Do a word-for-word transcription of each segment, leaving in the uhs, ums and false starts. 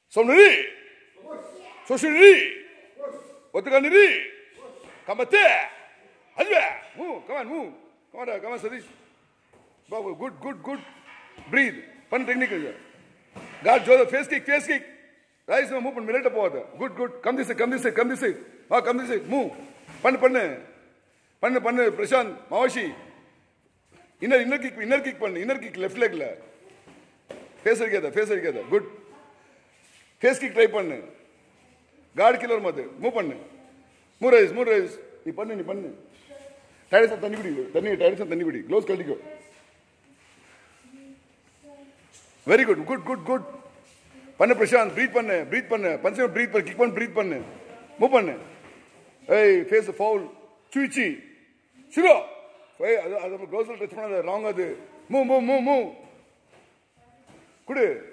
Somniri. Soshiri. Otaganiri. Kamate. Adwa. Move. Come on, move. Come on, come on, Sadish. Babu, good, good, good. Breathe. Fun technique. Guard, Joseph. Face kick, face kick. Rise now, move. Minute apart. Good, good. Come this way, come this way, come this way. Ah, come this way. Move. Panne, panne. Panne, panne. Prashant. Mawashi. Inner, inner kick, inner kick, panne. Inner kick, left leg. Face together, face together. Good. Face kick try panne. Guard killer mother. Move panne. Move rise, move rise. You panne, you panne. Tired of Tanibudi. Tani, tired of Tanibudi. Close cultigo. Very good, good, good, good. Panne Prashant, breathe panne, breathe panne. Panse breathe panne, kick panne, breathe panne. Move panne. Hey, face the foul. Chuichi. Sugar. Hey, that's a close touch panne. Wrong adu. Move, move, move, move. Good.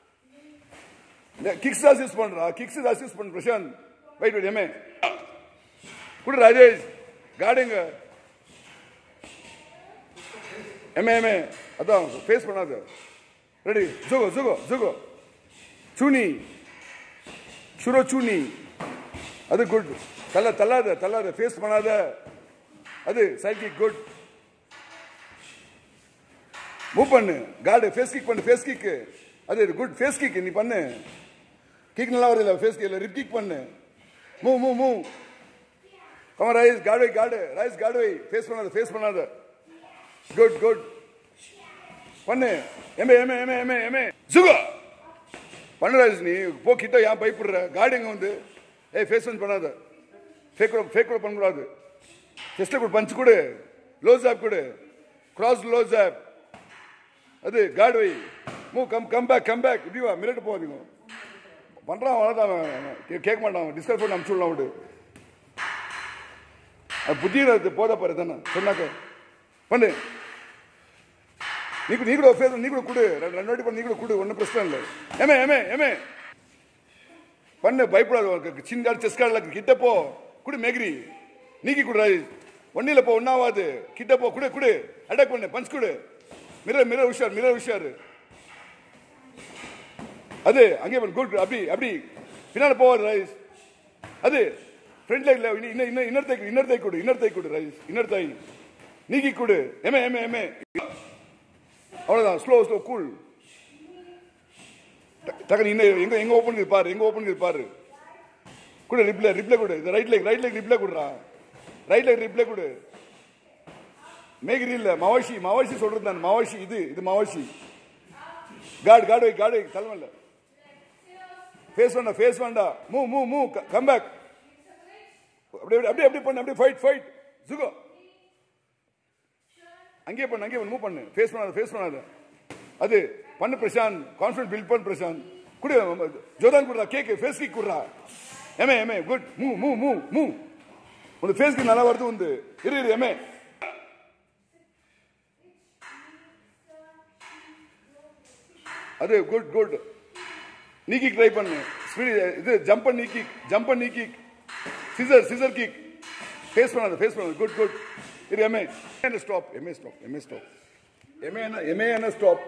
Kicks assist pandra. Kicks assist pandra. Prashant. Wait, wait, Eme. Good, Rajesh. Guarding. Eme, Eme. Adha, face panada. Ready? Zugo, Zugo, Zugo. Chuni. Shuro Chuni. That's good. Tala, tala, tala. Face panada. That's side kick, good. Move panne. Guard, face kick panne, face kick. That's good. Face kick, ni panne. Kick nalla varilla, face kick, rib kick panne. Move, move, move. Come on, rise, guard away, guard away. Rise, guard away. Face panada, face panada. Good, good. Panne. Eme, eme, eme, eme, eme. Zuga. Panne rise ni. Po kita yahan pai purra. Guarding hundu. Hey, face punch panada. Fake ro, fake ro panuradu. Chest le punch kude. Low zap kude. Cross low zap. Adu guard away. Move, come, come back, come back. Idiva, minute po adingo. Pandra valadha. Cake maatanga. Discuss panna amchulla vidu. Adu buddhira adu poda paru thana. Sonnaka. Panne. Niku niku face niku kudu. Rendu panne niku kudu. Onnu pressure illa. Eme, eme, eme. Panne பயப்படாத. chin guard chest guard la kitta po. Kudu megri. Niki kudu rise. Onnila po onnavadu. Kitta po kudu kudu. Attack panne punch kudu. Mirror, mirror, ushar, mirror, ushar. Ade, ange pan good, abdi, abdi. Finale power rise. Ade, front leg, inner, inner, inner thigh, inner thigh kudu, inner thigh kudu rise, inner thigh. Niki kudu, eme, eme, eme. Avladha, slow, slow, cool. Takan inner, enga, enga open kid paru, enga open kid paru. Kudu replay, replay kudu. The right leg, right leg replay kudu ra. Right leg replay kudu. Megri illa, Mawashi, Mawashi சொல்றதான் Mawashi இது இது Mawashi. Guard, guard away, guard away, தலமல்ல. Face வேண்டா, face வேண்டா. Move, move, move, come back. அப்படியே அப்படியே அப்படியே பண்ணு, அப்படியே fight, fight. Zugo. அங்கே பண்ணு, அங்கே பண்ணு, move பண்ணு. Face பண்ணாத, face பண்ணாத. அது பண்ணு பிரசாந்த், confidence build பண்ணு பிரசாந்த். குடு ஜோதான் குடுறா, கேக், face kick குடுறா. எமே எமே good, move, move, move, move. உன் face kick நல்லா வருது வந்து. இரு இரு எமே. Adu good, good. Knee kick try pannu. Speed, this jump and knee kick, jump and knee kick. Scissor, scissor kick. Face panada, face panada. Good, good. Here M A. And stop. M A stop. M A stop. M A and M A and stop.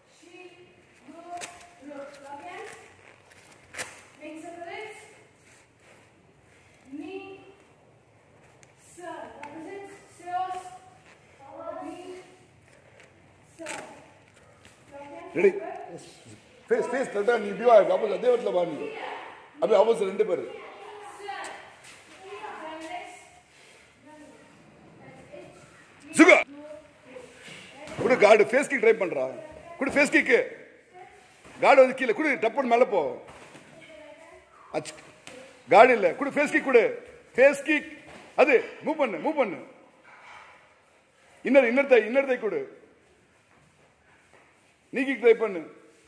Ready? Face, face, tata ni biwa hai. Opposite, adhe vatla bani. Abhi opposite rendu paru. Zuga. Kudu guard, face kick try pandra. Kudu face kick. Guard வந்து கீழ. குடு டப்பன் மேல போ. அச். guard இல்ல. குடு face kick குடு. face kick. அது மூவ் பண்ணு, மூவ் பண்ணு. Inner inner thigh, inner thigh குடு. knee kick try பண்ணு.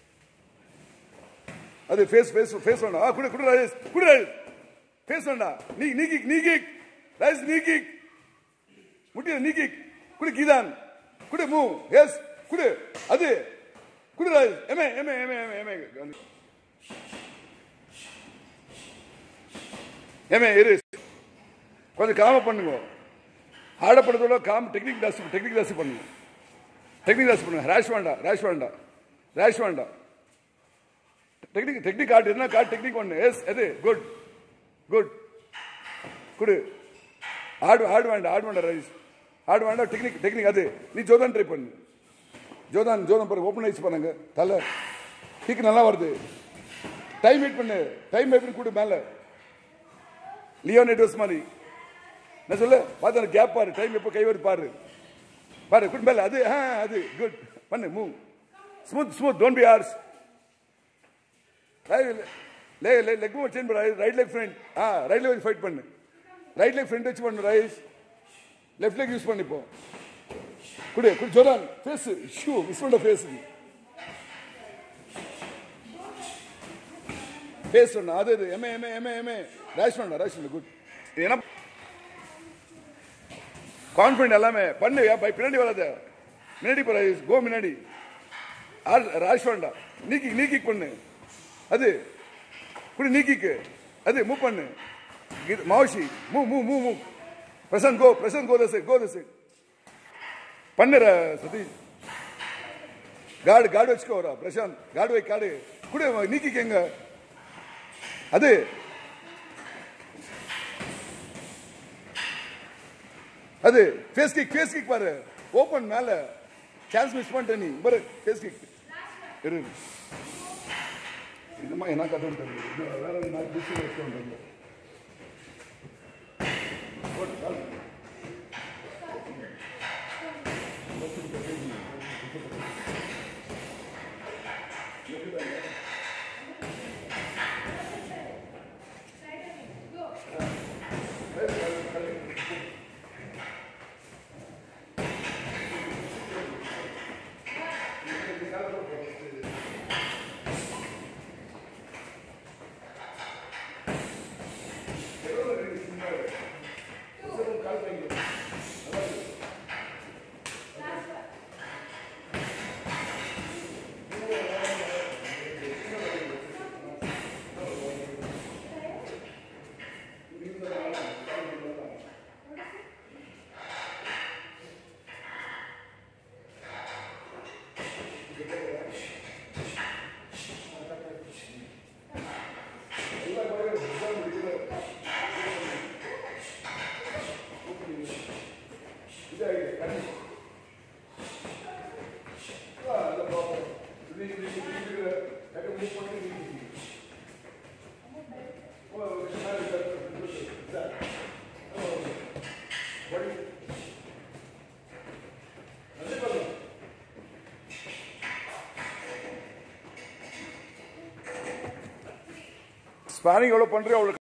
அது face face face வேண்டா. குடு குடு ராஜேஷ். குடு ராஜேஷ். face வேண்டா. knee knee kick knee kick. Rajesh knee kick. முட்டி knee kick. குடு கீதான். குடு மூவ். yes. குடு. அது குடு ராஜேஷ். எமே எமே எமே எமே எமே. எமே இரு. கொஞ்சம் காம பண்ணுங்க. ஹார்ட பண்றதோட காம் டெக்னிக் டாஸ் டெக்னிக் டாஸ் பண்ணுங்க. டெக்னிக் டாஸ் பண்ணுங்க. ராஷ் வேண்டாம். ராஷ் வேண்டாம். ராஷ் வேண்டாம். Technique, technique card, என்ன card technique ஒன்னு. Yes, அது good. Good. குடு. ஆடு ஆடு வேண்டாம், ஆடு வேண்டாம் ரைஸ். ஆடு வேண்டாம் டெக்னிக் டெக்னிக் அது. நீ ஜோதான் ட்ரை பண்ணு. ஜோதான் ஜோதான் பாரு ஓபன் ஐஸ் பண்ணுங்க. தலை கிக் நல்லா வருது. டைம் வெயிட் பண்ணு. டைம் வெயிட் பண்ணி குடு மேல. லியோன் எட்வர்ஸ் மாதிரி. நான் சொல்ல பாத்து அந்த கேப் பாரு. டைம் எப்போ கை வருது பாரு. பாரு குட் மேல அது அது குட். பண்ணு move. Smooth smooth don't be harsh. லே லே லெக் மூவ் சேஞ்ச் பண்ணு. Right leg front. Ah right leg fight பண்ணு. ரைட் லெக் ஃப்ரண்ட் வச்சு பண்ணு ரைஸ். லெஃப்ட் லெக் யூஸ் பண்ணி போ. குடு குடு ஜோரான் ஃபேஸ் ஷூ விஸ்வண்ட ஃபேஸ். ஃபேஸ் பண்ணு. அது அது எம்ஏ எம்ஏ எம்ஏ எம்ஏ ராஷ் பண்ணு ராஷ் பண்ணு குட். ஏன்னா கான்ஃபிடென்ட் எல்லாமே பண்ணு. பை பின்னாடி வராத. முன்னாடி போற கோ முன்னாடி. ராஷ் பண்ணா. நீ கிக் நீ கிக் பண்ணு. அது குடு நீ கிக். அது மூவ் பண்ணு. மாவுஷி move move move move. Prasan go Prasan go தஸ் கோ தஸ் பண்ணுற சதீஷ். கார்டு கார்டு வச்சுக்கோரா பிரசாந்த். கார்டு வை கார்டு குடு நீ கிக் எங்க. அது அது ஃபேஸ் கிக் ஃபேஸ் கிக் பாரு. ஓபன் மேல சான்ஸ் மிஸ் பண்ணிட்ட நீ. பாரு ஃபேஸ் கிக் இரு. இதுமா என்ன கதை தெரியல. வேற நான் டிஷ் வச்சுட்டேன். ஸ்பாரிங் எவ்வளோ பண்ணுறியோ அவ்வளோ